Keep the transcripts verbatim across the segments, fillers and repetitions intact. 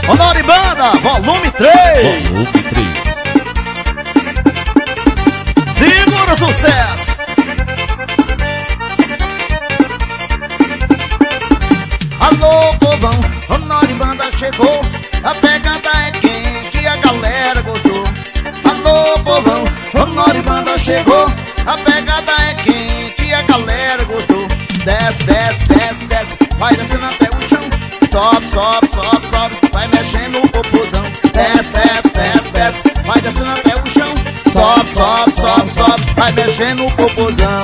Honório e Banda, volume três. Volume três. Segura o sucesso. Alô, povão, Honório e Banda chegou. A pegada é quente, a galera gostou. Alô, povão, Honório e Banda chegou. A pegada é quente, a galera gostou. Desce, desce, desce, desce, vai descendo até o chão. Sobe, sobe, sobe, sobe, vai mexendo o popozão. Desce, desce, desce, desce, vai descendo até o chão. Sobe, sobe, sobe, sobe, vai mexendo o popozão.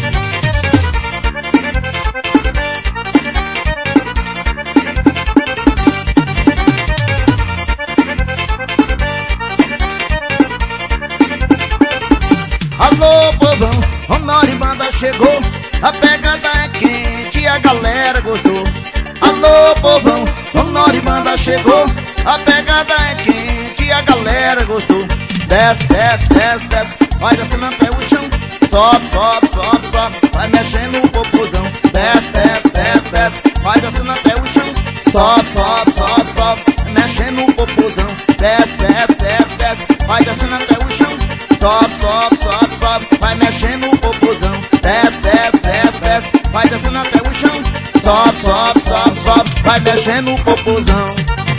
Alô, povão, Honório e Banda chegou. A pegada é quente, a galera gostou. Alô, povão, Honório e Banda chegou. A pegada é quente, a galera gostou. Desce, desce, desce, desce, vai descendo até o chão. Sobe, sobe, sobe, sobe, vai mexendo o popozão. Desce, desce, desce, desce, vai descendo até o chão. Sobe, sobe, sobe, sobe, vai mexendo o popozão. Desce, desce, desce, desce, vai descendo até o chão. Sobe, sobe, sobe, sobe, vai mexendo o popozão. Desce, desce, desce, desce, vai descendo até o chão. Sobe, sobe, sobe, sobe, vai mexendo o popozão.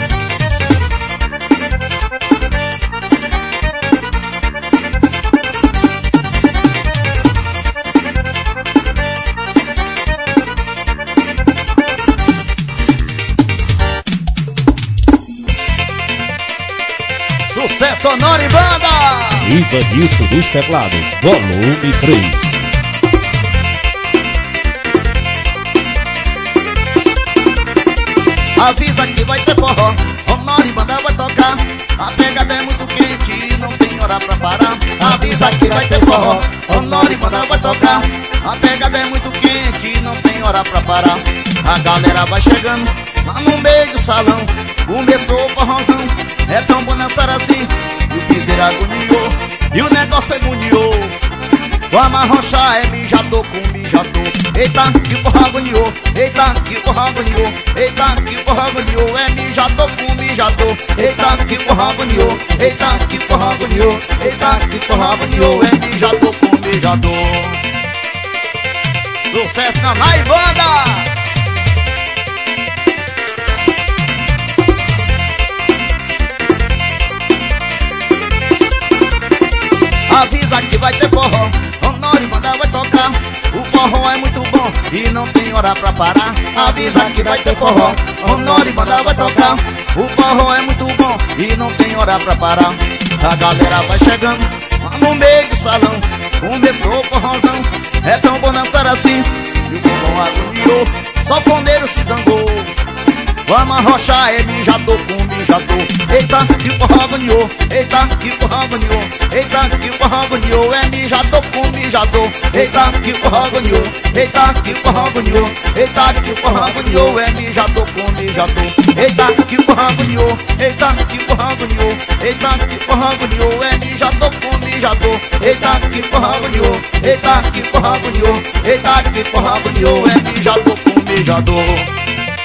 Sucesso, Honório e Banda! Viva disso dos teclados, volume três. Avisa que vai ter forró, Honório e Banda vai tocar. A pegada é muito quente, não tem hora pra parar. Avisa que vai ter forró, Honório e Banda vai tocar. A pegada é muito quente, não tem hora pra parar. A galera vai chegando lá no meio do salão. Começou o forrozão, é tão bom dançar assim. E o piseiro agoniou, e o negócio agoniou. Vamos arrochar, é mijador com mijador. Eita, que porra agoniou, eita, que porra agoniou. Eita, que porra agoniou, é mijador com mijador. Eita, que porra agoniou, eita, que porra agoniou. Eita, que porra agoniou, é mijador com mijador. Sucesso na Honório e Banda! Avisa que vai ter forró, Honório e Banda vai tocar. O forró é muito bom e não tem hora pra parar. Avisa que vai ter forró, Honório e Banda vai tocar. O forró é muito bom e não tem hora pra parar. A galera vai chegando lá no meio do salão. Começou o forrozão, é tão bom dançar assim. E o forró agoniou, só o fondeiro se zangou. Vamos arrochar, é mijador com mijador. Eita, que porra agoniou, eita, que porra agoniou. Eita, que porra agoniou, é mijador com mijador. Eita, que porra agoniou, eita, que porra agoniou. Eita, que porra agoniou, é mijador com mijador. Eita, que porra agoniou, eita, que porra agoniou. Eita, que porra agoniou, é mijador com mijador. Eita, que porra agoniou, eita, que porra agoniou. Eita, que porra agoniou, é mijador com mijador.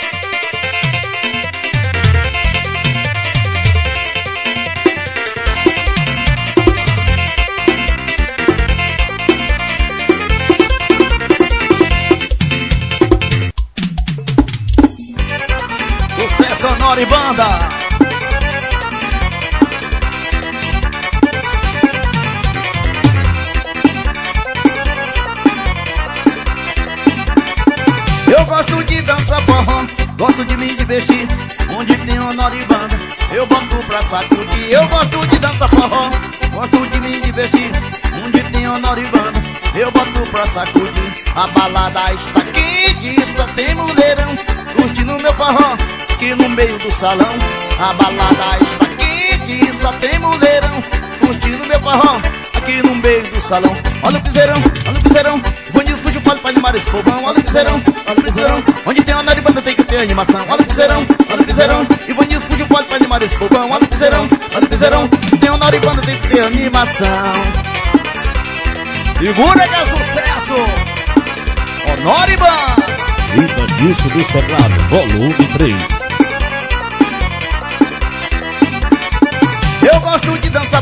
Honório e Banda. Eu gosto de dançar forró, gosto de me divertir. Onde tem Honório e Banda, eu boto pra sacudir. Eu gosto de dançar forró, gosto de me divertir. Onde tem Honório e Banda, eu boto pra sacudir. A balada está quente, só tem mulherão curtindo meu forró aqui no meio do salão. A balada está quente, só tem mulherão curtindo meu forró aqui no meio do salão. Olha o piseirão, olha o piseirão, bonito escucho, falo pra animar esse povão. Olha o piseirão, olha o piseirão, onde tem Honório e Banda tem que ter animação. Olha o piseirão, olha o piseirão, e bonito escucho, falo pra animar esse povão. Olha o piseirão, olha o piseirão, tem Honório e Banda tem que ter animação. Segura que é sucesso, Honório e Banda. Viva disso dos teclados, volume três.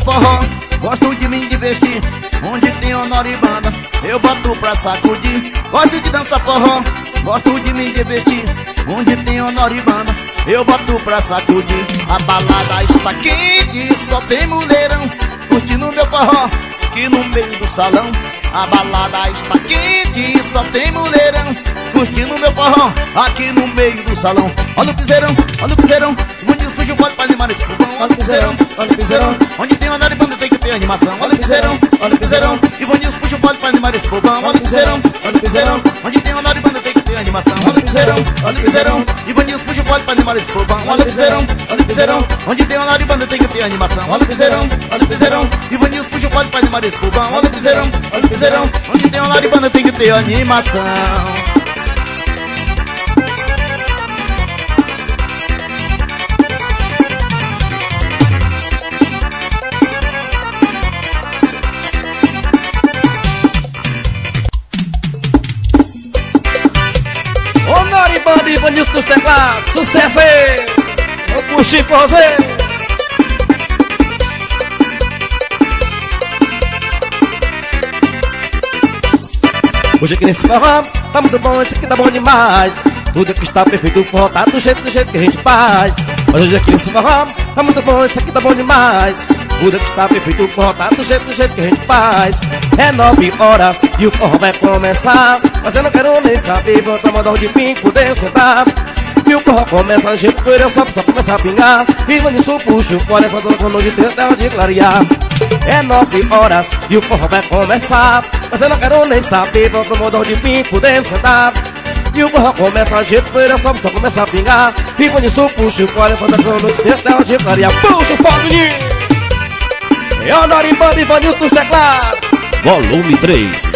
forró, gosto de me divertir. Onde tem honor e banda, eu boto pra sacudir. Gosto de dançar forró, gosto de me divertir. Onde tem honor e banda, eu boto pra sacudir. A balada está quente, só tem mulherão curtindo meu forró, aqui no meio do salão. A balada está quente, só tem mulherão curtindo meu forró, aqui no meio do salão. Olha o piseirão, olha o piseirão, onde os puxos podem pra animar esse fogão. Olha o piseirão, olha o piseirão, onde tem honor e banda tem que ter animação. Olha o piseirão, olha o piseirão, e onde os puxos podem pra animar esse fogão. Olha o piseirão, olha o piseirão, onde tem honor e banda tem que ter animação. Olha o piseirão, olha o piseirão, e onde os puxos podem pra animar esse fogão. Olha o piseirão, olha o piseirão, onde tem honor e banda tem que ter animação. Olha o piseirão, olha o piseirão, e onde os puxos podem pra animar esse fogão. Olha o piseirão, olha o piseirão, onde tem honor e banda tem que ter animação. Banda Ivanilson dos teclados, sucesso aí! Eu curti com você! Hoje aqui nesse forró, tá muito bom, esse aqui tá bom demais. Tudo aqui está perfeito, o forró tá do jeito, do jeito que a gente faz. Mas hoje aqui nesse forró, tá muito bom, esse aqui tá bom demais. Tudo aqui está perfeito, o forró tá do jeito, do jeito que a gente faz. É nove horas e o forró vai começar, mas eu não quero nem saber, vou tomar um de pinho, poder sentar. E o forró começa, a gente poeira só, só começa a pingar. E quando isso puxa o pó, levantando com noite até o dia clarear. É nove horas e o forró vai começar, mas eu não quero nem saber, vou tomar um de pinho, poder sentar. E o forró começa, a gente poeira só, só começa a pingar. E quando isso puxa o pó, levantando com noite até o dia clarear. Puxa o fogo, menino! É honor e banda Ivanilson dos teclados, volume três.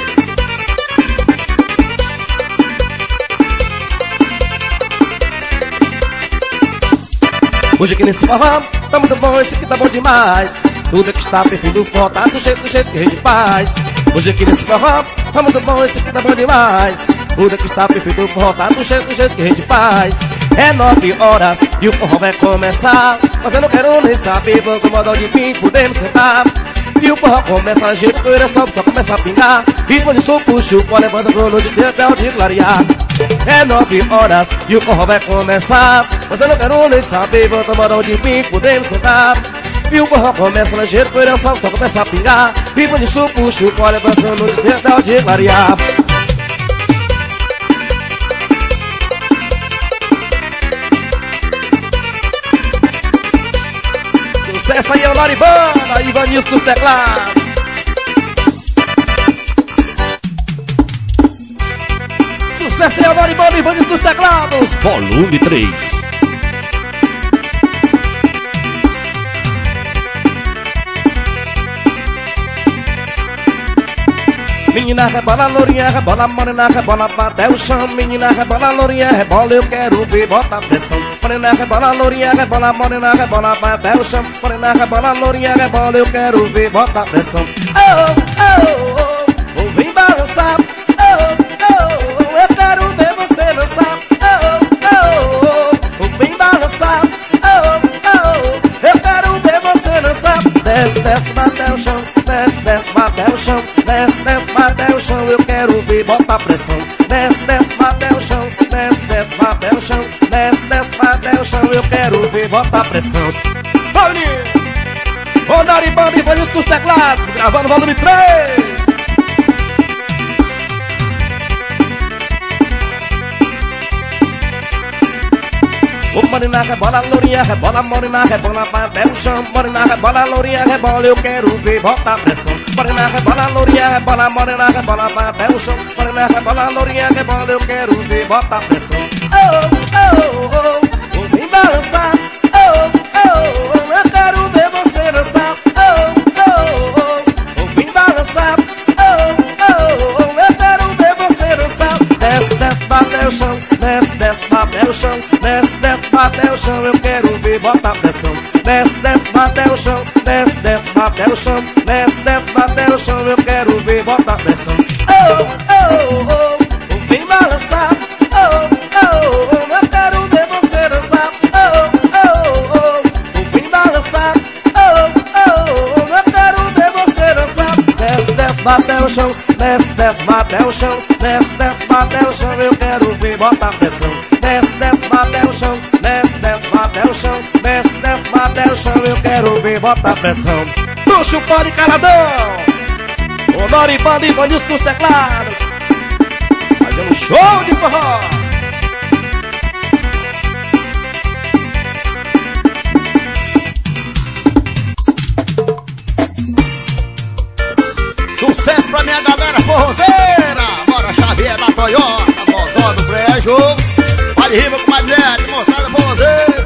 Hoje aqui nesse forró, tá muito bom, esse aqui tá bom demais. Tudo aqui está perfeito, o forró tá do jeito, do jeito que a gente faz. Hoje aqui nesse forró, tá muito bom, esse aqui tá bom demais. Tudo aqui está perfeito, o forró tá do jeito, do jeito que a gente faz. É nove horas e o forró vai começar, mas eu não quero nem saber, vou comandar de mim, podemos sentar. E o forró começa, a gente poeira só, só começa a pingar. E quando isso puxa o pó, levanta pro noite até o dia clarear. É nove horas e o forró vai começar, mas eu não quero nem saber, vou tomar um de mim, podemos sentar. E o forró começa, a gente poeira só, só começa a pingar. E quando isso puxa o pó, levanta pro noite até o dia clarear. Sucesso aí, Honor e banda, Ivanilson dos teclados. Sucesso aí, Honor e banda, Ivanilson dos teclados, volume três. Menina rebola, lourinha, rebola, morena, rebola, até o chão. Menina rebola, lourinha, rebola, eu quero ver, bota a pressão. Morena rebola, lourinha, rebola, morena, rebola, até o chão. Morena rebola, lourinha, rebola, eu quero ver, bota a pressão. Oh, oh, oh, oh, vem balançar. Oh, oh, oh, eu quero ver você dançar. Oh, oh, oh, oh, vem balançar. Oh, oh, oh, eu quero ver você dançar. Desce, desce, bate o chão. Desce, desce, bate o chão. Desce, desce, bate o chão, eu quero ver, bota a pressão. Desce, desce, bate o chão. Desce, desce, bate o chão. Desce, desce, bate o chão, eu quero ver, bota a pressão. Volume! Honor e banda Ivanilson dos teclados, gravando volume três. Ô morena rebola, lourinha, rebola, morena, rebola, até o chão. Morena rebola, lourinha, rebola, eu quero ver, bota a pressão. Morena rebola, lourinha, rebola, morena, rebola, até o chão. Morena rebola, lourinha, rebola, eu quero ver, bota a pressão. Oh, oh, oh, oh, vem balançar. Oh, oh, oh, eu quero ver você dançar. Oh, oh, oh, oh, vem balançar. Oh, oh, oh, eu quero ver você dançar. Desce, desce, bate o chão. Desce, desce, bate o chão. Desce, desce, bate o chão, eu quero ver, bota a pressão. Desce, desce, bate o chão. Desce, desce, bate o chão. Desce, desce, bate o chão, eu quero ver, bota a pressão. Oh, oh, oh, oh, vem balançar. Oh, oh, oh, eu quero ver você dançar. Oh, oh, oh, oh, vem balançar. Oh, oh, oh, eu até o chão. Desce, desce, até o chão, eu quero ver, bota pressão. Desce, desce, até o chão. Desce, desce, até o chão. Desce, desce, até o chão, eu quero ver, bota pressão. Puxa o fone caladão. Honório e Banda e Vanilson pros teclados, fazendo show de forró. Sucesso pra minha galera forrozeira. Bora Xavier da Toyota, Mozó do Brejo. Vale rima com mais mulher, moçada forrozeira.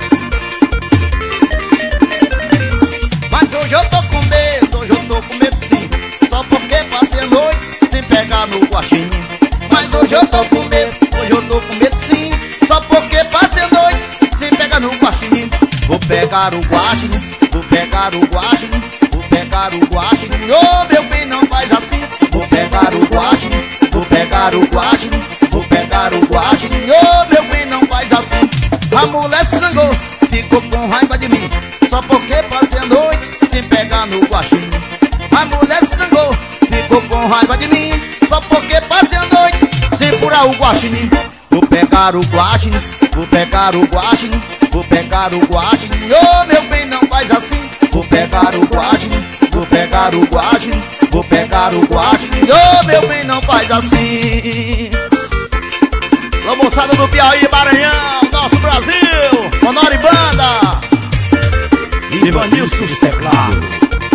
Mas hoje eu tô com medo, hoje eu tô com medo sim. Só porque passei a noite sem pegar no guaxinim. Mas hoje eu tô com medo, hoje eu tô com medo sim. Só porque passei a noite sem pegar no guaxinim. Vou pegar o guaxinim, vou pegar o guaxinim, vou pegar o guaxinim. Ô meu bem, não faz assim. Vou pegar o guaxinim, vou pegar o guaxinim, vou pegar o guaxinim. Ô meu bem, não faz assim. A mulher se zangou, ficou com raiva de mim. Só porque passei a noite sem pegar no guaxinim. A mulher se zangou, ficou com raiva de mim. Só porque passei a noite sem furar o guaxinim. Vou pegar o guaxinim, vou pegar o guaxinim, vou pegar o guaxinim. Ô meu bem, não faz assim. Vou pegar o guaxinim, vou pegar o guaxinim, vou pegar o guaxinim. Ô meu bem, não faz assim. Alô moçada do Piauí, Maranhão, nosso Brasil, Honório e Banda e Vanilson pros teclados.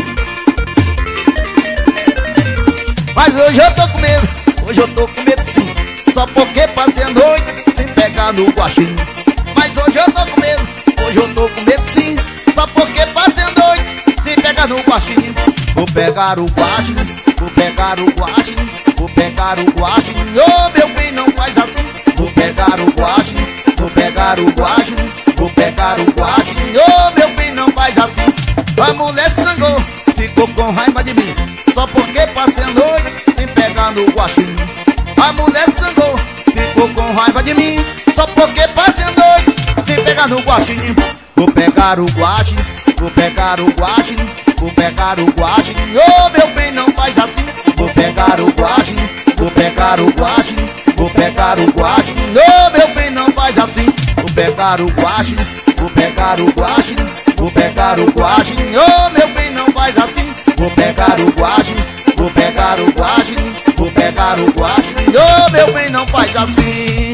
Mas hoje eu tô com medo, hoje eu tô com medo sim. Só porque passei a noite sem pegar no guaxinim. Mas hoje eu tô com medo, hoje eu tô com medo sim. Só porque passei a noite sem pegar no guaxinim. Vou pegar o guaxinim, vou pegar o guaxinim, vou pegar o guaxinim. Ô meu bem, não faz assim. Vou pegar o guaxinim, vou pegar o guaxinim, vou pegar o guaxinim. Ô meu bem, não faz assim. A mulher se zangou, ficou com raiva de mim. Só porque passei a noite sem pegar no guaxinim. A mulher se zangou, ficou com raiva de mim. Só porque passei a noite sem pegar no guaxinim. Vou pegar o guaxinim, vou pegar o guaxinim, vou pegar o guaxinim. Ô meu bem, não faz assim. Vou pegar o guaxinim, vou pegar o guaxinim, vou pegar o guaxinim. Ô meu bem, não faz assim. Vou pegar o guaxinim, vou pegar o guaxinim, vou pegar o guaxinim. Ô meu bem, não faz assim. Vou pegar o guaxinim, vou pegar o guaxinim, vou pegar o guaxinim. Ô meu bem, não faz assim.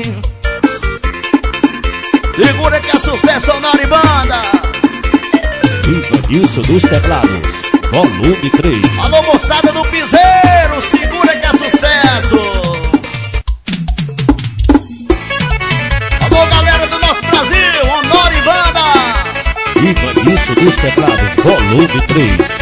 Segura que é sucesso, Honório e Banda e Vanilson dos teclados, volume três. Alô moçada do Piseiro, segura que é sucesso. Alô galera do nosso Brasil, Honório e Banda e Vanilson dos teclados, volume três.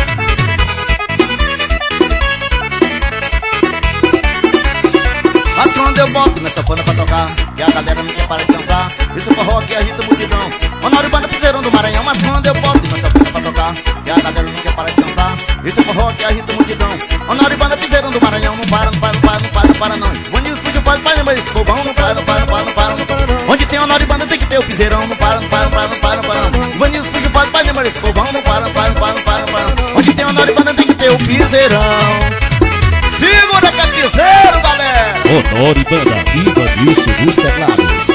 Mas quando eu boto nessa banda pra tocar e a galera não quer parar de dançar, esse forró que agita a multidão. Honório e Banda Piseirão do Maranhão. Mas quando eu boto nessa banda pra tocar e a galera não quer parar de dançar, esse forró que agita a multidão. Honório e Banda Piseirão do Maranhão. Não para, não para, não para, não para, não para não. Vanilson puxa o pai, pai, mas esse povão não para, não para, não para, não para, não para. Onde tem Honório e Banda tem que ter o piseirão. Não para, não para, não para, não para, não para não. Vanilson puxa o pai, pai, mas esse povão não para, não para, não para, não para, não para. Onde tem Honório e Banda tem que ter o piseirão. Segura que é piseiro, galera. Honório e Banda e Vanilson dos teclados.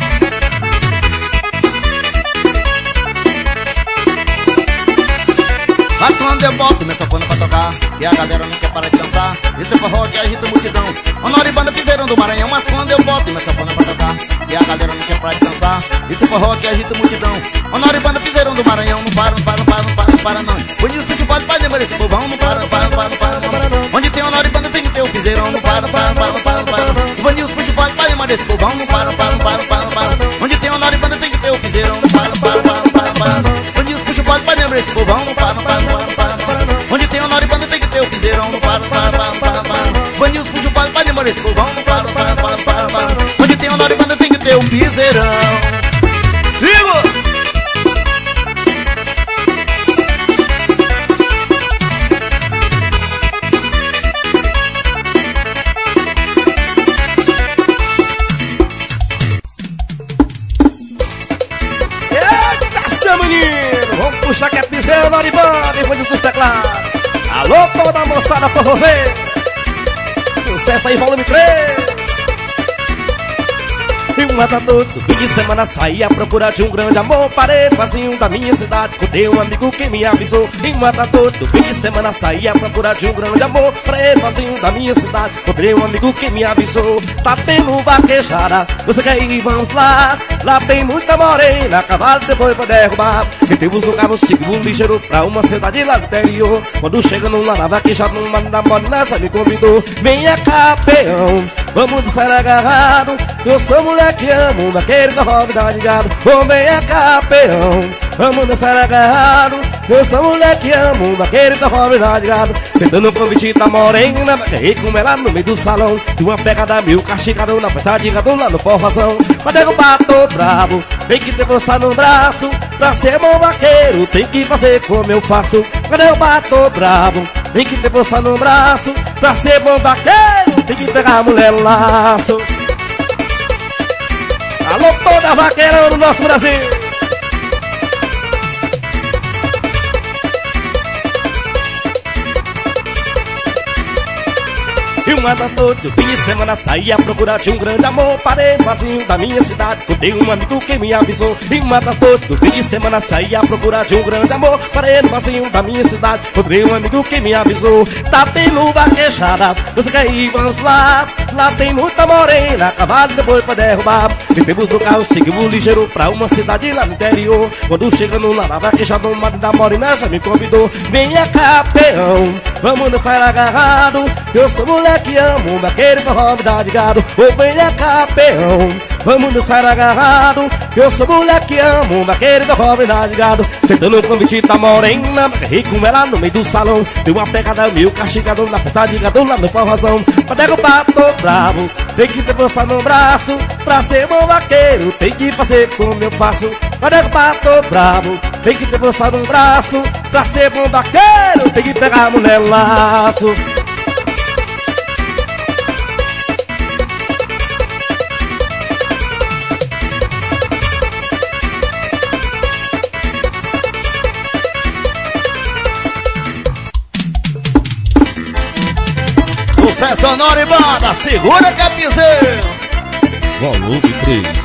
Mas quando eu boto nessa banda pra tocar e a galera não quer parar de dançar, esse é forró que agita a multidão. Honório e Banda Piseirão do Maranhão. Mas quando eu boto nessa banda pra tocar e a galera não quer parar de dançar, esse é forró que agita a multidão. Honório e Banda Piseirão do Maranhão. Não para, não para, não para, não para, não para não. Vanilson puxa o pai, pai, lembra esse povão. Não para, não para, não para, não para, não para. Onde tem Honório e Banda tem que ter o piseirão. Não para, não para, não para, não para, não para. Vanilson puxa o pai, pai, lembra esse povão. Não para, não para, não para, não para, não para. Onde tem Honório e Banda tem que ter o piseirão. Não para, não para, não para, não para, não para. Vanilson puxa o pai, pai, lembra esse povão. Não para, não para, não para, não para, não para. Onde tem Honório e Banda tem que ter o piseirão. Não para, não para, não para, não para, não para. Vanilson puxa o pai, pai, lembra esse povão. Não para, não para, não para, não para, não para. Onde tem Honório e Banda tem que ter o piseirão. Viva! Vamos puxar que é piseiro, Honório e Banda e Vanilson dos teclados. Alô, toda a moçada por você. sucesso aí, volume três. E um ata todo fim de semana saí à procura de um grande amor. Parei no vazinho da minha cidade, contei um amigo que me avisou. E um ata todo fim de semana saí à procura de um grande amor. Parei no vazinho da minha cidade, contei um amigo que me avisou. Tá tendo vaquejada, você quer ir? Vamos lá. Lá tem muita morena, cavalo depois pra derrubar. E temos no carro segundo ligeiro pra uma cidade lá do interior. Quando chegando lá na vaquejada, uma da morena me convidou. Venha cá, peão, vamos dançar agarrado. Eu sou mulher que amo, vaqueiro da roda de gado. Ô, venha cá, peão, vamos dançar agarrado. Eu sou mulher que amo, vaqueiro da roda de gado. Tentando convite da morena, agarrei com ela no meio do salão. De uma pegada mil, castigado na festa de gado lá no forrozão. Pra derrubar tô bravo, tem que ter força no braço. Pra ser bom vaqueiro, tem que fazer como eu faço. Pra derrubar tô bravo, tem que ter força no braço. Pra ser bom vaqueiro, tem que pegar a mulher no laço. Alô, toda vaqueira no nosso Brasil. E um ata todo fim de semana saí à procura de um grande amor. Parei no vazinho da minha cidade, contei um amigo que me avisou. E um ata todo fim de semana saí à procura de um grande amor. Parei no vazinho da minha cidade, contei um amigo que me avisou. Tá tendo vaquejada, você quer ir? Vamos lá. Lá tem muita morena, cavalo depois pra derrubar. E temos no carro seguimos ligeiro pra uma cidade lá no interior. Quando chegando lá na vaquejada, uma da morena já me convidou. Venha cá, peão, vamos dançar agarrado. Eu sou mulher que amo, vaqueiro com roda de gado. Ô, venha cá, peão, vamos dançar agarrado. Eu sou mulher que amo, vaqueiro com roda de gado. Tentando um convite da morena, agarrei com ela no meio do salão. Deu uma pegada mil, castigado na festa de gado lá no forrozão. Pra derrubar tô bravo, tem que ter força no braço. Pra ser bom vaqueiro, tem que fazer como eu faço. Pra derrubar tô bravo, tem que ter força no braço. Pra ser bom vaqueiro, tem que pegar a mulher no laço. Sucesso sonoro e banda, segura que é piseiro. Volume três.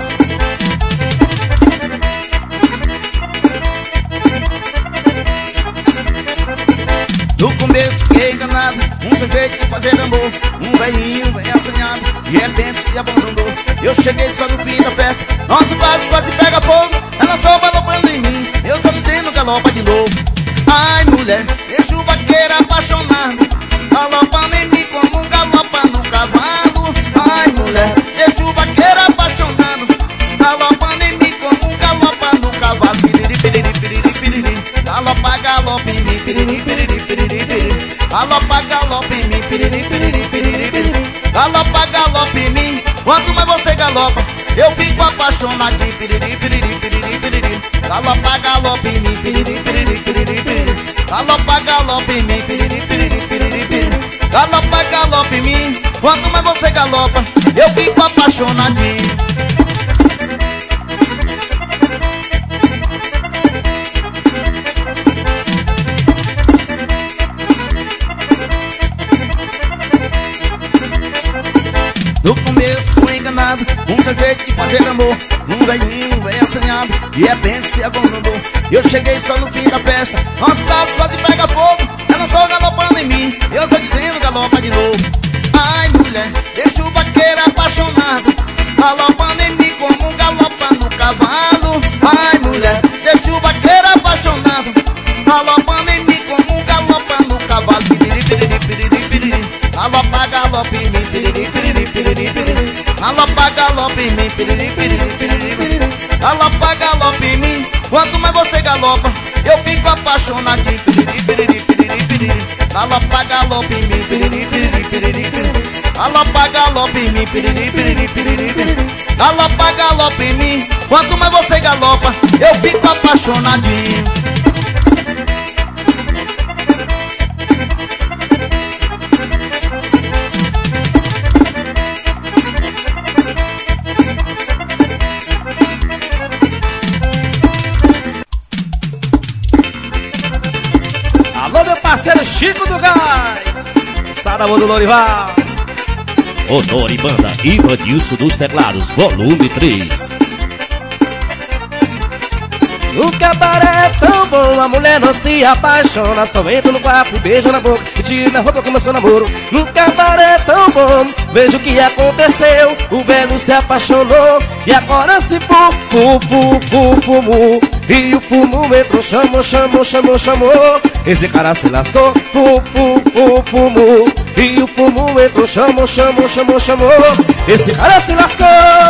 No começo fiquei enganado, um sujeito de fazer amor. Um velhinho bem assanhado, de repente se abandonou. Eu cheguei só no fim da festa, nosso barco quase pega fogo. Ela só galopando em mim, eu só não tenho galopa de novo. Ai mulher, deixa o vaqueiro apaixonado, galopando em mim como um galopa no cavalo. Ai mulher, deixa o vaqueiro apaixonado, galopando em mim como um galopa no cavalo. Piriri, piriri, piriri, piriri, galopa, galopa em mim, piriri, piriri, piriri, piriri, galopa, galopa em mim, piriri, piriri, piriri, piriri, galopa, galopa em mim. Quanto mais você galopa, eu fico apaixonadinho. Piriri, piriri, piriri, piriri, galopa, galopa em mim, piriri, piriri, piriri, piriri, galopa, galopa em mim, piriri, piriri, piriri, piriri, galopa, galopa em mim. Quanto mais você galopa, eu fico apaixonadinho. No começo fui enganado, um sujeito de fazer amor. Um velhinho bem assanhado, de repente se abandonou. Eu cheguei só no fim da festa, nosso carro quase pega fogo. Ela só galopando em mim, eu só dizendo galopa de novo. Ai mulher, deixa o vaqueiro apaixonado, galopando em mim como um galopa no cavalo. Ai mulher, deixa o vaqueiro apaixonado, galopando em mim como um galopa no cavalo. Piriri, piriri, piriri, piriri, galopa, galopa em mim, piriri, piriri, piriri, piriri, galopa, galopa em mim, piriri, piriri, piriri, piriri, galopa, galopa em mim. Quanto mais você galopa, eu fico apaixonadinho. Piriri, piriri, piriri, piriri, galopa, galopa em mim, piriri, piriri, piriri, piriri, galopa, galopa em mim, piriri, piriri, piriri, piriri, galopa, galopa em mim. Quanto mais você galopa, eu fico apaixonadinho. Alô, meu parceiro Chico do Gás, Saramo do Lorival. Honor e Banda, Ivanilson dos Teclados, volume três. O cabaré é tão bom, a mulher não se apaixona, só entra no quarto, beija na boca e tira a roupa, começou namoro. No cabaré é tão bom, veja o que aconteceu, o velho se apaixonou e agora se fu, fu, fu, fu, fumu. E o fumo entrou, chamou, chamou, chamou, chamou, esse cara se lascou, fu, fu, fu, fumu. E o fumo entrou, chamou, chamou, chamou, chamou, esse cara se lascou.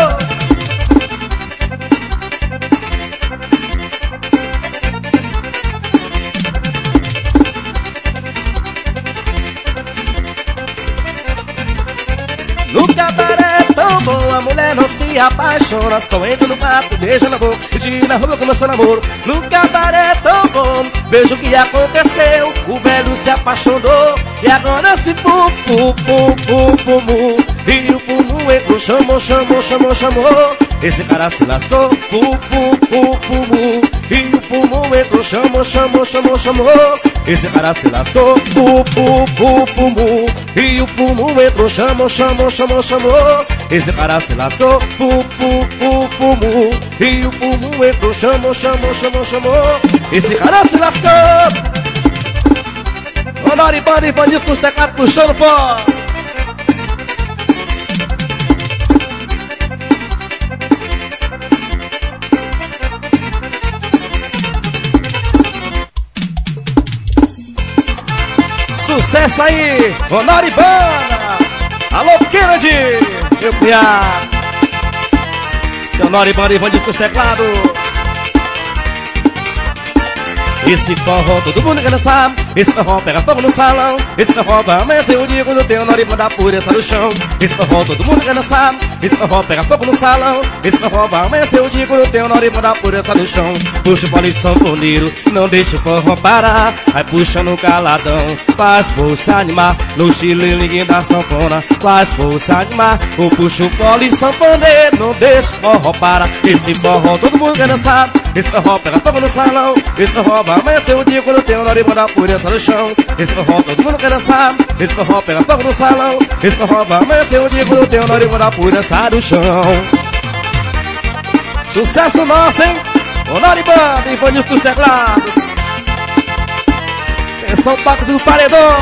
No cabaré é tão bom, a mulher não se apaixona, só entra no quarto, beija na boca e tira a roupa, começou namoro. No cabaré é tão bom, veja o que aconteceu, o velho se apaixonou e agora se fu, fu, fu, fu, fumu. E o fumo entrou, chamou, chamou, chamou, chamou, esse cara se lascou, fu, fu, fu, fumu. E o fumo entrou, chamou, chamou, chamou, chamou, esse cara se lascou, fu, fu, fu, fumu. E o fumo entrou, chamou, chamou, chamou, chamou, esse cara se lascou, fu, fu, fu, fumu. E o fumo entrou, chamou, chamou, chamou, chamou, esse cara se lascou. Honor e Banda, Ivanilson dos Teclados, puxando fora. Sucesso aí, Honor e Banda. Alô, Kennedy, meu piá. Seu Honor e Banda, Ivanilson dos Teclados. Esse forró todo mundo quer dançar, esse forró pega fogo no salão, esse forró vai amanhecer o dia quando tem Honor e Banda pureza no chão. Esse forró todo mundo quer dançar, esse forró pega fogo no salão, esse forró vai amanhecer o dia quando tem Honor e Banda pureza no chão. Puxa o pole sanfoneiro, não deixa o forró parar, vai puxando caladão, faz bolsa animar, no xilingue da sanfona, faz bolsa animar. Ou puxa o pole sanfoneiro, não deixa o forró parar. Esse forró todo mundo quer dançar, esse forró pega fogo no salão, esse forró vai amanhecer o dia quando tem Honor e Banda pureza no chão. Esse forró todo mundo quer dançar, esse forró pega fogo no salão, esse forró vai amanhecer o dia quando tem Honor e Banda pureza no chão. Sucesso nosso, hein? Honor e Banda, Ivanilson dos Teclados. Atenção, tocos do paredão.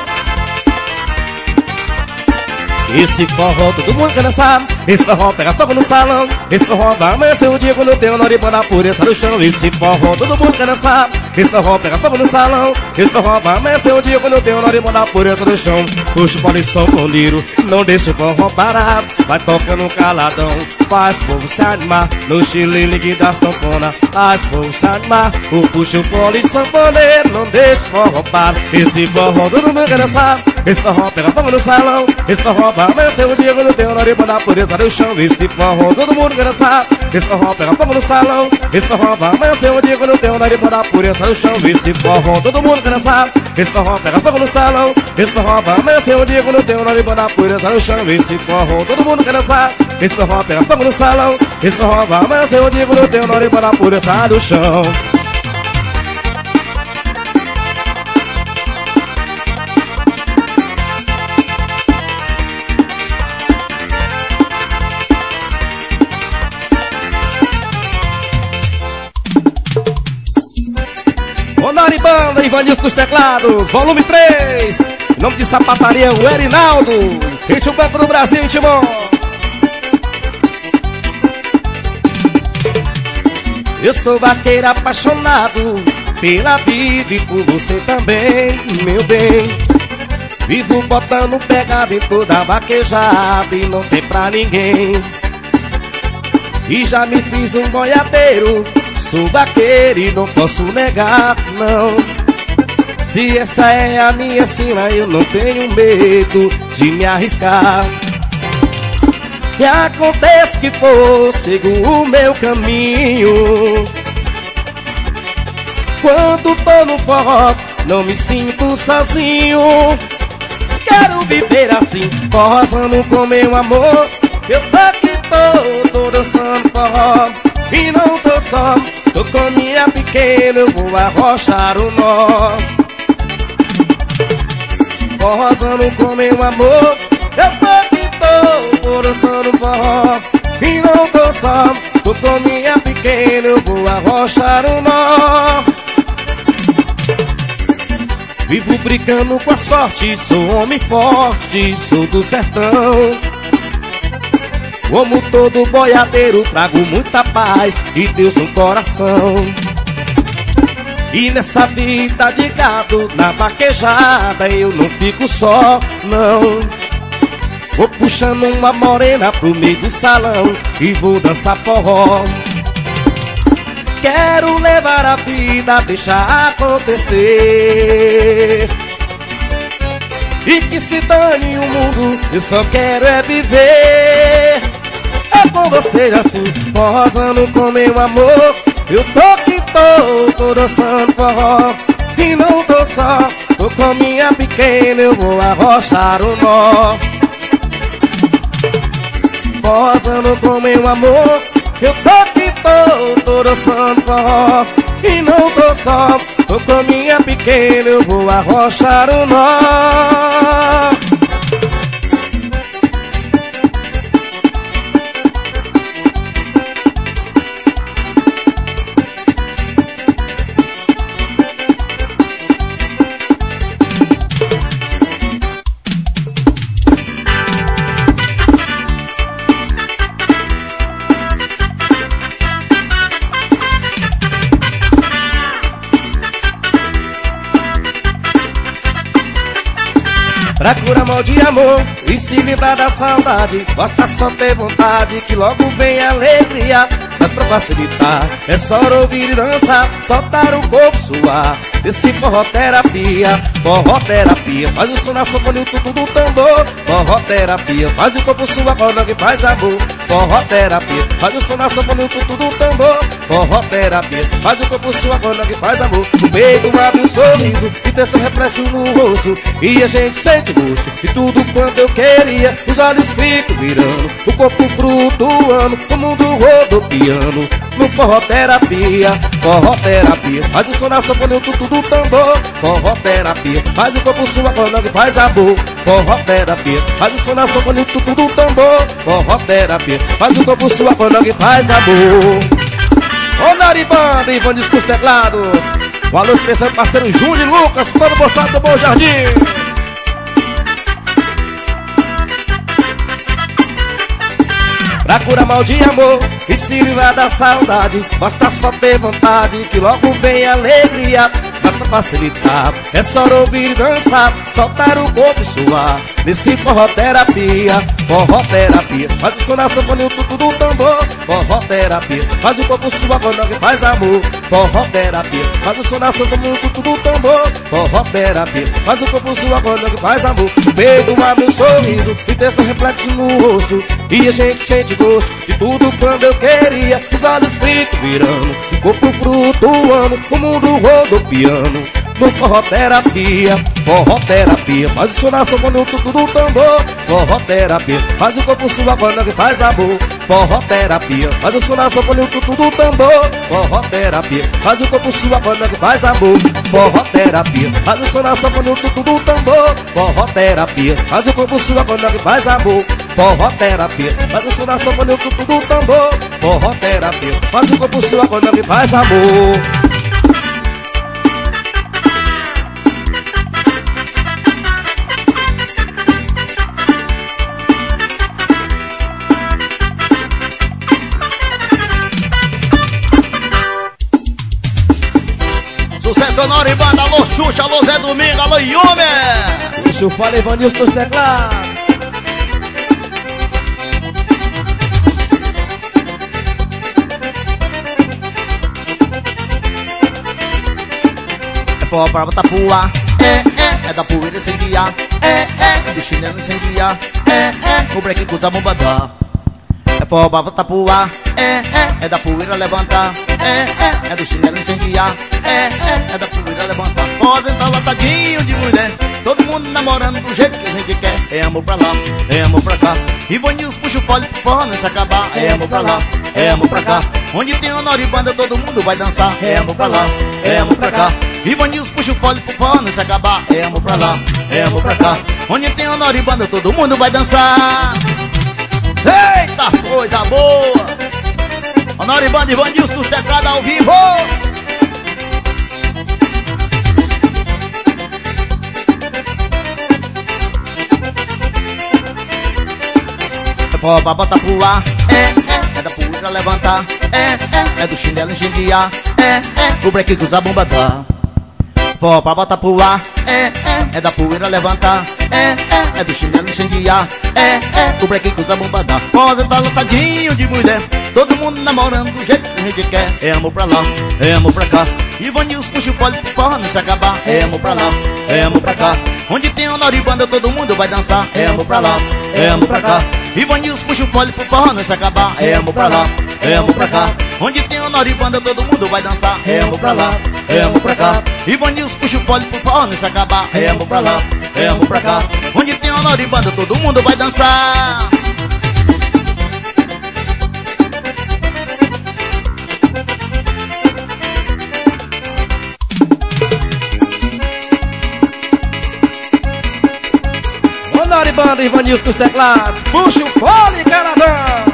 Esse forró todo mundo quer dançar, esse forró pega fogo no salão, esse forró vai amanhecer o dia quando tem Honor e Banda pureza no chão. Esse forró todo mundo quer dançar, esse forró pega fogo no salão, esse forró vai amanhecer o dia quando tem Honor e Banda pureza no chão. Puxa o pole sanfoneiro, não deixa o forró parar, vai tocando caladão, faz o povo se animar, no xilingue da sanfona, faz o povo se animar. O puxa o pole sanfoneiro, não deixa o forró parar. Esse forró todo mundo quer dançar, esse forró pega fogo no salão, esse forró vai amanhecer o dia quando tem Honor e Banda pureza no chão. Esse forró todo mundo quer dançar, esse forró pega fogo no salão, esse forró vai amanhecer o dia quando tem Honor e Banda pureza no chão. Esse forró todo mundo quer dançar, esse forró pega fogo no salão, esse forró vai amanhecer o dia quando tem Honor e Banda pureza no chão. Esse forró todo mundo quer dançar, esse forró pega fogo no salão, esse forró vai amanhecer o dia quando tem Honor e Banda pureza no chão. Honor e Banda, Ivanilson dos Teclados, volume três. Em nome de Sapataria, o Erinaldo. Ritmo Banco do Brasil, Timão. Eu sou vaqueiro apaixonado pela vida e por você também, meu bem. Vivo botando pegada em toda vaquejada e não tem pra ninguém. E já me fiz um boiadeiro, sou vaqueiro e não posso negar, não. Se essa é a minha sina, eu não tenho medo de me arriscar. E acontece que for, sigo o meu caminho. Quando tô no forró, não me sinto sozinho. Quero viver assim, forrozando com meu amor. Eu tô aqui, tô, tô dançando forró e não tô só. Tô com minha pequena, eu vou arrochar o nó. Forrozando com meu amor, eu tô aqui, tô, tô, tô dançando forró. E não tô só, tô com minha pequena, eu vou arrochar o nó. Vivo brincando com a sorte, sou homem forte, sou do sertão. Como todo boiadeiro, trago muita paz e Deus no coração. E nessa vida de gado, na vaquejada, eu não fico só, não. Vou puxando uma morena pro meio do salão e vou dançar forró. Quero levar a vida, deixar acontecer. E que se dane o mundo, eu só quero é viver. É com você assim, forrozando com meu amor. Eu tô que tô, tô dançando forró. E não tô só, tô com minha pequena, eu vou arrochar o nó. Forrozando com meu amor. Eu tô que tô, tô dançando forró. E não tô só, tô com minha pequena, eu vou arrochar o nó. Pra curar mal de amor e se livrar da saudade, basta só ter vontade que logo vem a alegria. Mas pra facilitar é só ouvir e dançar, soltar o corpo suar. Esse forró terapia, forró terapia, faz o som na sanfona e o tudo do tambor. Forró terapia, faz o corpo suar quando alguém faz amor. Forró terapia, faz o som na sanfona e o tudo do tambor. Forró terapia, faz o corpo suar quando alguém faz amor. No peito abre um sorriso e tensão reflete no rosto, e a gente sente gosto de tudo quanto eu queria. Os olhos ficam virando, o corpo flutuando, o mundo rodopiando. No forró terapia, forró terapia, faz o som na sanfona e o tudo do tambor. Forró terapia, faz o corpo suar quando alguém faz amor. Forró terapia, faz o som na sanfona e o tudo do tambor. Forró terapia, faz o corpo suar quando alguém faz amor. Ô Naribanda, Ivan diz pros teclados. Valeu especial parceiro Júnior e Lucas, todo moçado do Bom Jardim. Pra curar mal de amor e se livrar da saudade, basta só ter vontade que logo vem a alegria. Mas pra facilitar é só ouvir e dançar, soltar o corpo e suar. Nesse forró terapia, forró terapia, faz o som na sanfona e o tudo do tambor. Forró terapia, faz o corpo suar quando alguém faz amor. Forró terapia, faz o som na sanfona e o tudo do tambor. Forró terapia, faz o corpo suar quando alguém faz amor. O peito abre um sorriso e tensão reflete no rosto, e a gente sente gosto de tudo quando eu queria. Os olhos ficam virando, o corpo flutuando, o mundo rodopiando. No forró terapia, forró terapia, faz o som na sanfona e o tudo do tambor. Forró terapia, faz o corpo suar quando alguém faz amor. Forró terapia, faz o som na sanfona e o tudo do tambor. Forró terapia, faz o corpo suar quando alguém faz amor. Forró terapia, faz o som na sanfona e o tudo do tambor. Forró terapia, faz o corpo suar quando alguém faz amor. Forró terapia, faz o som na sanfona e o tudo do tambor. Forró terapia, faz o corpo suar quando alguém faz amor. Sucesso Sonora e Banda, alô Xuxa, alô Zé Domingo, alô Yume. Deixa eu falar, Ivanilson dos teclados. É forró pra botar pua, é, é, é da poeira incendiar, é, é, é do chinelo incendiar, é, é, o break que usa bomba dá. É forró pra botar pua, é, é, é da poeira levantar, é, é, é do chinelo incendiar, é, é, é da poeira levantar. Pode entrar latadinho de mulher, todo mundo namorando do jeito que a gente quer. É amor pra lá, é amor pra cá, Ivanilson puxa o fole pro forró não se acabar. É amor pra lá, é amor pra cá, onde tem honor e banda todo mundo vai dançar. É amor pra lá, é amor pra cá, Ivanilson puxa o fole pro forró não se acabar. É amor pra lá, é amor pra cá, onde tem honor e banda todo mundo vai dançar. Eita, coisa boa! Honório e Banda Ivanilson dos teclados ao vivo. É forró pra botar pro ar, é, é, é da poeira levantar, é, é, é do chinelo incendiar, é, é, o break que usa a bomba dá. Forró pra botar pro ar, é, é, é da poeira levantar, é, é, é do chinelo incendiar, é, é, o break que usa a bomba dá. Rosa tá lotadinho de mulher, todo mundo namorando do jeito que a gente quer. É amor pra lá, é amor pra cá, Ivanilson puxa o pole pro forró não se acabar. É amor pra lá, é amor pra cá, onde tem Honório e Banda todo mundo vai dançar. É amor pra lá, é amor pra cá, Ivanilson puxa o pole pro forró não se acabar. É amor pra lá, é amor pra cá, onde tem Honório e Banda todo mundo vai dançar. É amor pra lá, é amor pra cá, Ivanilson puxa o pole pro forró não se acabar. É amor pra lá, é amor pra cá, onde tem Honório e Banda todo mundo vai dançar. Honório e Banda Ivanilson dos teclados, puxa o fole, caradão.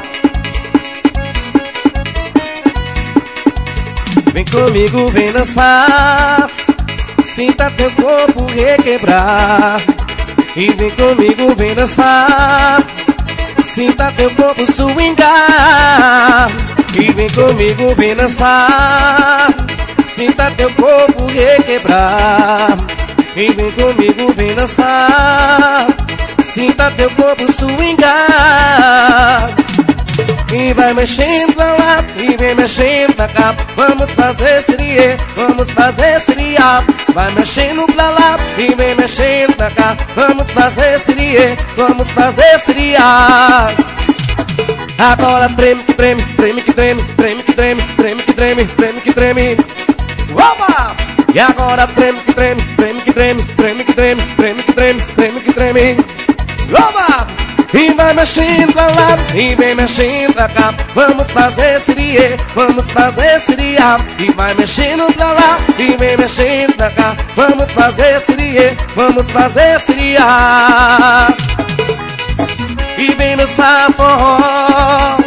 Vem comigo, vem dançar, sinta teu corpo requebrar. E vem comigo, vem dançar, sinta teu corpo swingar. E vem comigo, vem dançar, sinta teu corpo requebrar. E vem comigo, vem dançar, sinta teu corpo swingar. E vai mexendo pra lá, e vem mexendo pra cá. Vamos fazer seria, vamos fazer seria. Vai mexendo pra lá, e vem mexendo pra cá. Vamos fazer seria, vamos fazer seria. Agora treme que treme, treme que treme, treme que treme, treme que treme, treme que treme. Opa! E agora treme que treme, treme que treme, treme que treme, treme que treme, treme que treme. Opa! E vai mexendo pra lá, e vem mexendo pra cá. Vamos fazer seria, vamos fazer seria. E vai mexendo pra lá, e vem mexendo pra cá. Vamos fazer seria, vamos fazer seria. E vem dançar forró.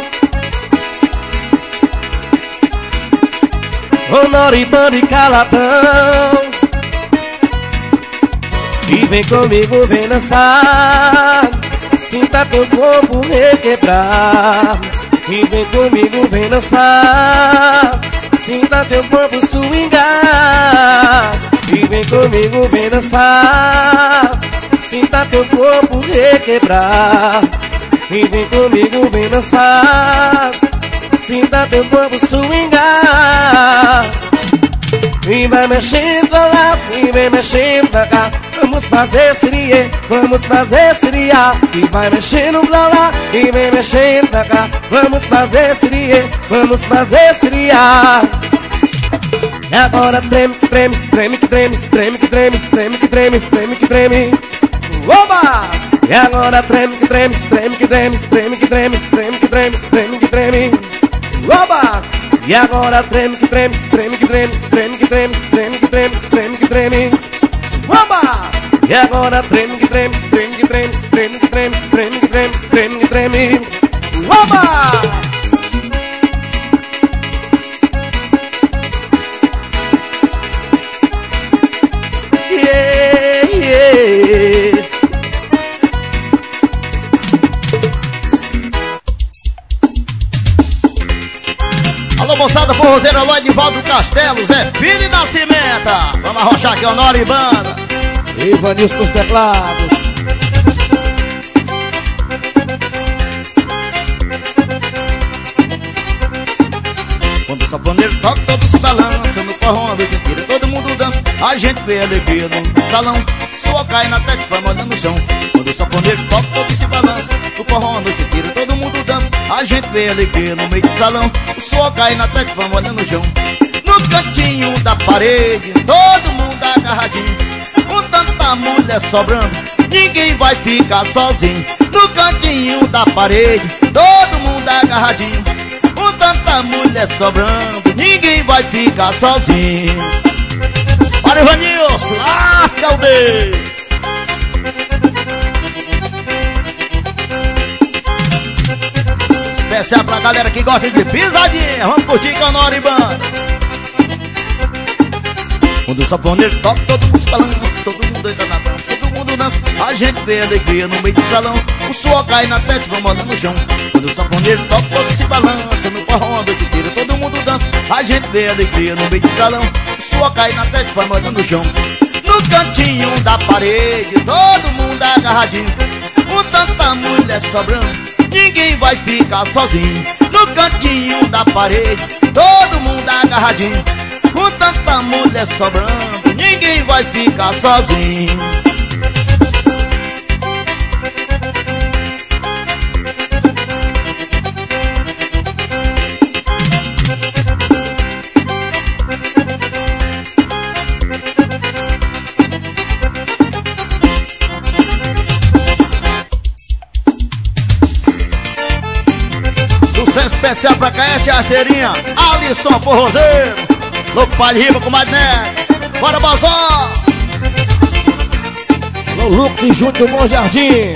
Honório e Banda e Caladão. E vem comigo, vem dançar, sinta teu corpo requebrar. E vem comigo, vem dançar, sinta teu corpo swingar. E vem comigo, vem dançar, sinta teu corpo requebrar. E vem comigo, vem dançar, sinta teu corpo swingar. E vai mexendo pra lá, e vem mexendo pra cá. Vamos fazer seria, vamos fazer seria. E vai mexendo pra lá, e vem mexendo pra cá. Vamos fazer seria, vamos fazer seria. E agora treme que treme, treme que treme, treme que treme, treme que treme, treme que treme. Oba! E agora treme que treme, treme que treme, treme que treme, treme que treme, treme que treme. Oba! E agora treme que treme, treme que treme, treme que treme, treme que treme, treme que treme. Oba! E agora treme que treme, treme que treme, treme que treme, treme que treme, treme que treme. Oba! Yeah, yeah. Alô, moçada, forrozeira lá de Valdo Castelo, Zé Filho e Nascimento. Vamos arrochar aqui, Honório e Banda. Ivanilson dos teclados. Quando o sanfoneiro toca, todo se balança. No forró a noite inteira, todo mundo dança. A gente vê alegria no salão. Sua cai na testa, vai molhando no chão. Quando o sanfoneiro toca, todo se balança. No forró a noite inteira, todo mundo dança. A gente vê alegria no meio do salão. O suor cai na testa, vai molhando no chão. No cantinho da parede, todo mundo agarradinho. Com tanta mulher sobrando, ninguém vai ficar sozinho. No cantinho da parede, todo mundo agarradinho. Com tanta mulher sobrando, ninguém vai ficar sozinho. Para Ivanilson, lasca o dedo. especial pra galera que gosta de pisadinha. Vamos curtir com a Nora e Banda. Quando o sanfoneiro toca, todo mundo balança, todo mundo entra na dança, todo mundo dança. A gente vê alegria no meio do salão, o suor cai na testa, vamos no chão. Quando o sanfoneiro toca, todo se balança, no forró a noite inteira, todo mundo dança. A gente vê alegria no meio do salão, o suor cai na testa, vamos no chão. No cantinho da parede, todo mundo agarradinho, com tanta mulher sobrando, ninguém vai ficar sozinho. No cantinho da parede, todo mundo agarradinho, com tanta mulher sobrando, ninguém vai ficar sozinho. Sucesso especial pra Caeste Arteirinha, Alisson Forrozeiro, louco palha riba com Madné. Bora, Bozó! Alô, Lucas e Júnior do Bom Jardim.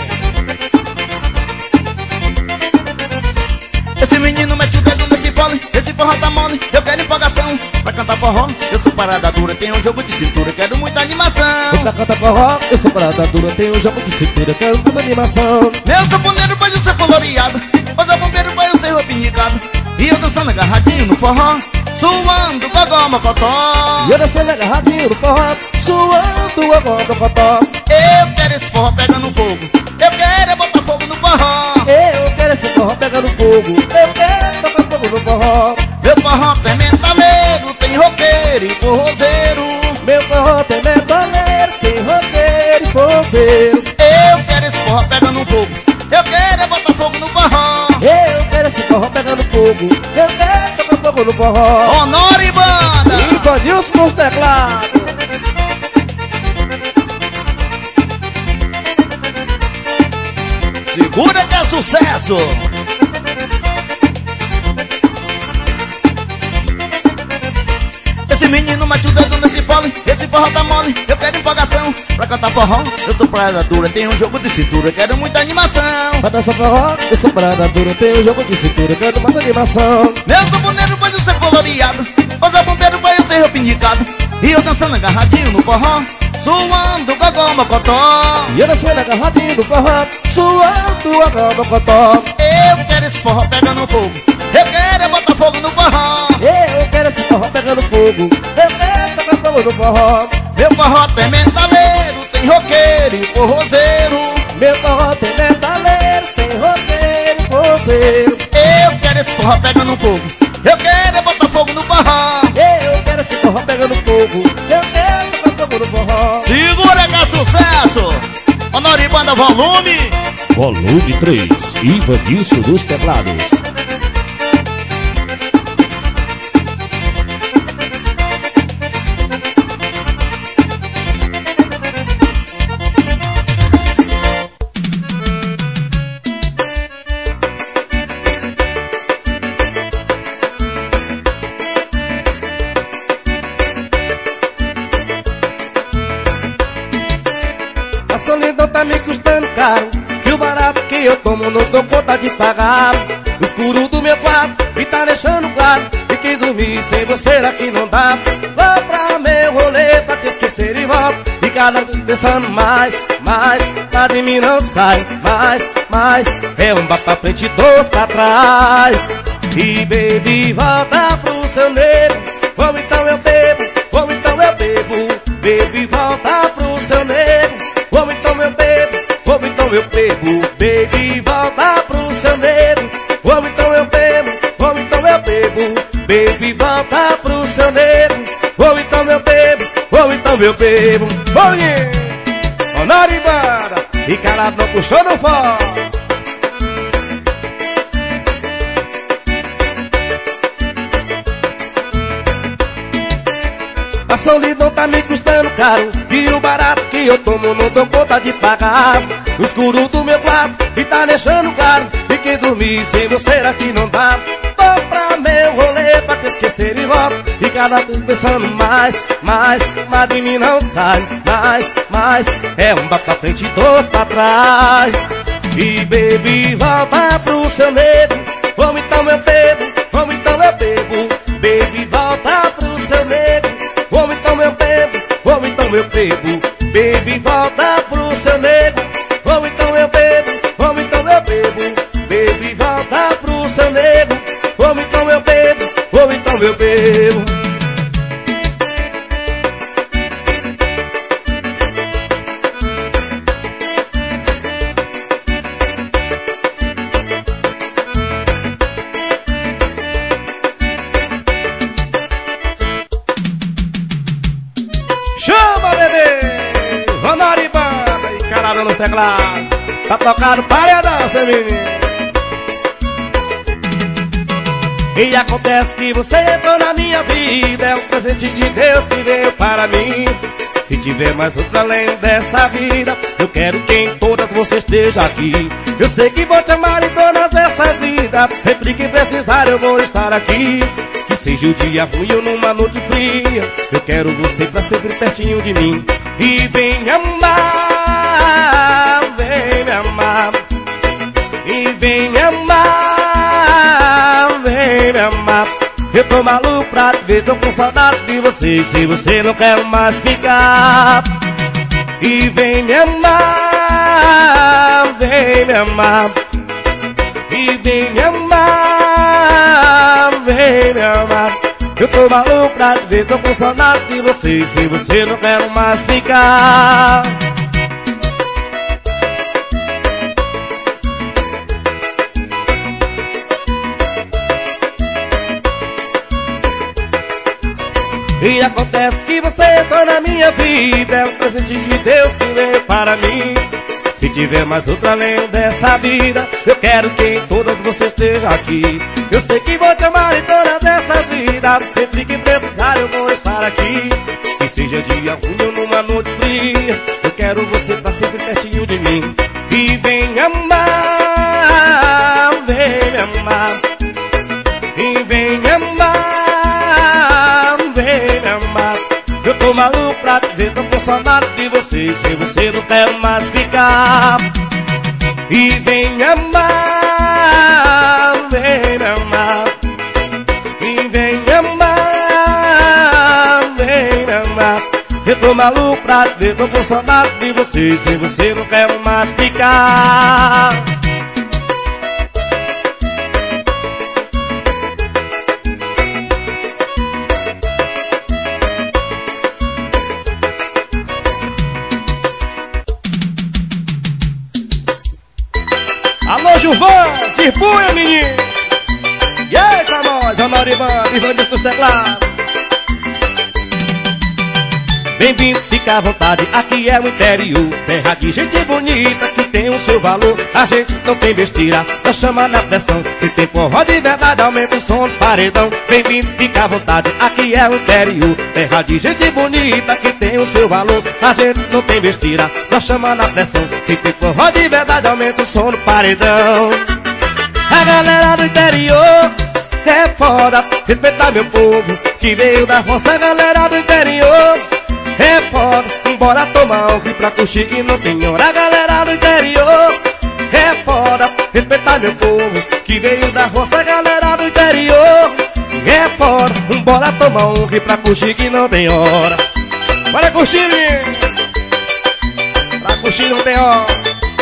Esse menino mete o dedo nesse fole, esse forró tá mole, eu quero empolgação. Pra cantar forró, eu sou parada dura, tenho um jogo de cintura, quero muita animação. Pra cantar forró, eu sou parada dura, tenho um jogo de cintura, quero muita animação. Meu sanfoneiro faz eu ser coloreado, o seu bombeiro faz eu ser roupinhado, e eu dançando agarradinho no forró, suando gogó mocotó. E eu dançando agarradinho no forró, suando gogó mocotó. Eu quero esse forró pegando fogo, eu quero é botar fogo no forró. Eu quero esse forró pegando fogo, eu quero botar fogo no forró. Meu forró tem metaleiro, tem roqueiro e forrozeiro. Meu forró tem metaleiro, tem roqueiro e forrozeiro. Eu quero esse forró pegando fogo, eu quero é botar fogo no forró. Eu quero esse forró pegando fogo, eu quero botar fogo no forró. Honor e Banda! E com Nilson nos teclados. Segura que é sucesso! Esse menino mete o dedo nesse fole, esse forró tá mole, eu quero empolgação. Pra cantar forró, eu sou praia dura, tenho um jogo de cintura, quero muita animação. Pra dançar forró, eu sou parada dura, tenho um jogo de cintura, quero mais animação. Meu sanfoneiro faz eu ser coloreado, o seu bombeiro faz eu ser roupinhado, e eu dançando agarradinho no forró, suando gogó mocotó. E eu dançando agarradinho no forró, suando gogó mocotó. Eu quero esse forró pegando fogo, eu quero é botar fogo no forró. Eu quero esse forró pegando fogo, eu quero botar fogo no forró. Meu forró tem metaleiro, tem roqueiro e forrozeiro. Meu forró tem metaleiro, tem roqueiro e forrozeiro. Eu quero esse forró pegando fogo, eu quero é botar fogo no forró. Eu quero esse forró pegando fogo, eu quero botar fogo no forró. Segura que é sucesso! Honor e Banda Volume! Volume três, Ivanilson dos teclados. A solidão tá me custando caro, e o barato que eu tomo não dou conta de pagar. O escuro do meu quarto me tá deixando claro, e que dormir sem você aqui não dá. Vou pra meu rolê pra te esquecer e volto, e cada vez pensando mais, mais, lá de mim não sai, mais, mais. É um bate pra frente e dois pra trás. E baby, volta pro seu nego, ou então eu bebo, ou então eu bebo. Baby, volta pro seu nego, ou então eu bebo, ou então eu bebo. Baby, volta pro seu nego, ou então eu bebo, ou então eu bebo. Baby, volta pro seu nego, ou então eu bebo, ou então eu bebo. Bom dia, Honor e Banda, e calado não puxou no fora. A solidão tá me custando caro, e o barato que eu tomo não dou conta de pagar. O escuro do meu quarto me tá deixando claro, e que dormir sem você aqui não dá. Vou pra meu rolê pra te esquecer e volto, e cada vez pensando mais, mais, mas de mim não sai, mais, mais. É um bate pra frente e dois pra trás. E baby, volta pro seu nego, ou então eu bebo, ou então eu bebo. Baby, volta pro seu nego. Ou então eu bebo, ou então eu bebo. Baby, volta pro seu nego. Ou então eu bebo, ou então eu bebo. Baby, volta pro seu nego. Ou então eu bebo, ou então eu bebo. Chama, bebê! Honório e banda, encarada nos teclados. Tá tocado paredão, seu menino. E acontece que você entrou na minha vida. É um presente de Deus que veio para mim. Se tiver mais outra além dessa vida, eu quero que em todas você esteja aqui. Eu sei que vou te amar em todas essas vidas. Sempre que precisar eu vou estar aqui. Que seja o dia ruim ou numa noite fria, eu quero você pra sempre pertinho de mim. E vem me amar, vem me amar. E vem me amar, vem me amar. Eu tô maluco pra te ver, tô com saudade de você. Se você não quer mais ficar. E vem me amar, vem me amar. E vem me amar, vem me amar. Eu tô maluco pra te ver, tô com saudade de você. Se você não quer mais ficar. E acontece que você entrou na minha vida. É um presente de Deus que veio para mim. Se tiver mais outra além dessa vida, eu quero que em todas você esteja aqui. Eu sei que vou te amar em todas essas vidas. Sempre que precisar eu vou estar aqui. Que seja dia ruim ou numa noite fria, eu quero você pra sempre pertinho de mim. E vem me amar, vem me amar. E vem me amar, vem me amar. Eu tô maluco pra te ver, tô com saudade de você. Se você não quer mais ficar. E vem me amar, vem me amar. E vem me amar, vem me amar. Eu tô maluco pra te ver, tô com saudade de você. Se você não quer mais ficar. Alô, Gilvan, distribui, menino. E aí, pra nós, Honório e banda, Ivan dos teclados. Bem-vindo, fica à vontade, aqui é o interior. Terra de gente bonita que tem o seu valor. A gente não tem besteira, não chama na pressão. Se tem forró de verdade, aumenta o som do paredão. Bem-vindo, fica à vontade, aqui é o interior. Terra de gente bonita que tem o seu valor. A gente não tem besteira, não chama na pressão. Se tem forró de verdade, aumenta o som do paredão. A galera do interior é foda, respeitar meu povo que veio da roça. A galera do interior é foda, bora tomar um que pra curtir que não tem hora. A galera do interior é foda, respeitar meu povo que veio da roça. A galera do interior é foda, bora tomar um que pra curtir que não tem hora. Bora curtir, menino. Pra curtir não tem hora.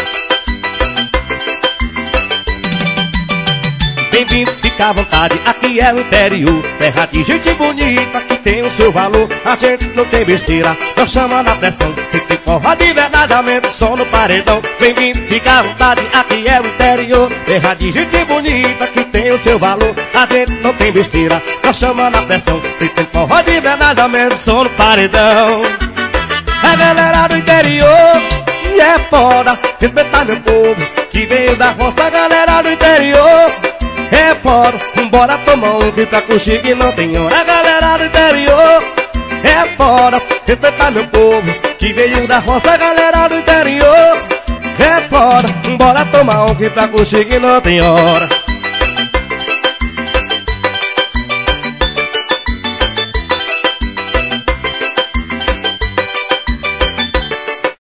Bem-vindo, fica à vontade, aqui é o interior. Terra de gente bonita que tem o seu valor. A gente não tem besteira, não chama na pressão. Se tem forró de verdade, aumenta o som no paredão. Bem-vindo, fica à vontade, aqui é o interior. Terra de gente bonita que tem o seu valor. A gente não tem besteira, não chama na pressão. Se tem forró de verdade, aumenta o som no paredão. A galera do interior e é foda, respeitar meu povo que veio da roça. A galera do interior é foda, bora tomar um que pra curtir que não tem hora. A galera do interior é foda, respeitar meu povo que veio da roça. A galera do interior é foda, bora tomar um que pra curtir que não tem hora.